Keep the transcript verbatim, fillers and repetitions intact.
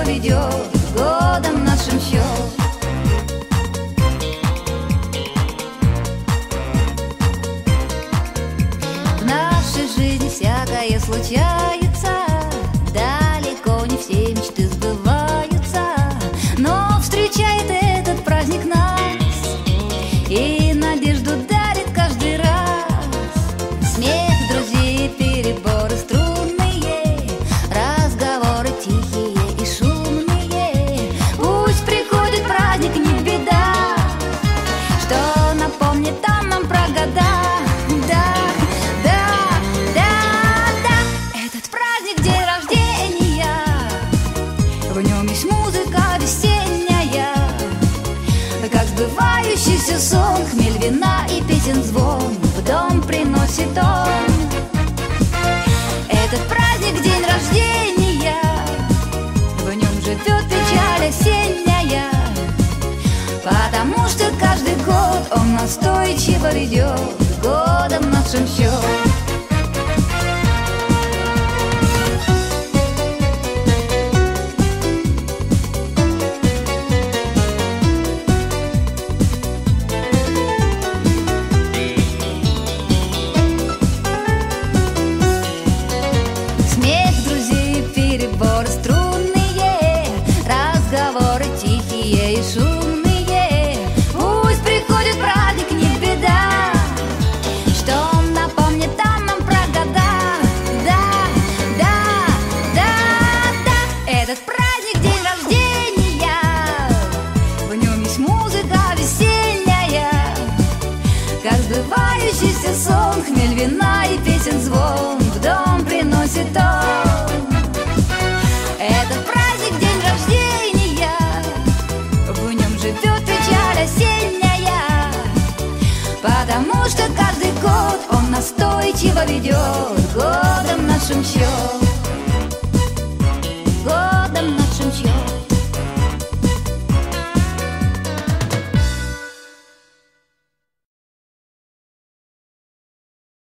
настойчиво ведет годом нашим счет. В нашей жизни всякое случается, далеко не все мечты сбываются, но встречает этот праздник нас и надежду дарит каждый раз. Смех друзей, переборы струнные, разговоры тихие и шумные. Пусть приходит праздник, не беда, что напомнит он нам про года. Да, да, да, да, этот праздник день рождения, в нем есть музыка весенняя, как сбывающийся сон, хмель вина и песен звон в дом приносит он. Этот праздник день рождения, в нем живет печаль осенняя, потому что каждый год он настойчиво ведет годом нашим счет. Разговоры тихие и шумные. Пусть приходит праздник, не беда, что он напомнит там нам про года. Да, да, да, да, этот праздник день рождения, в нем есть музыка весенняя, как сбывающийся сон, хмель вина и песен звон в дом приносит он. Этот праздник день рождения, в нем живет печаль осенняя, потому что каждый год он настойчиво ведет годом нашим счет.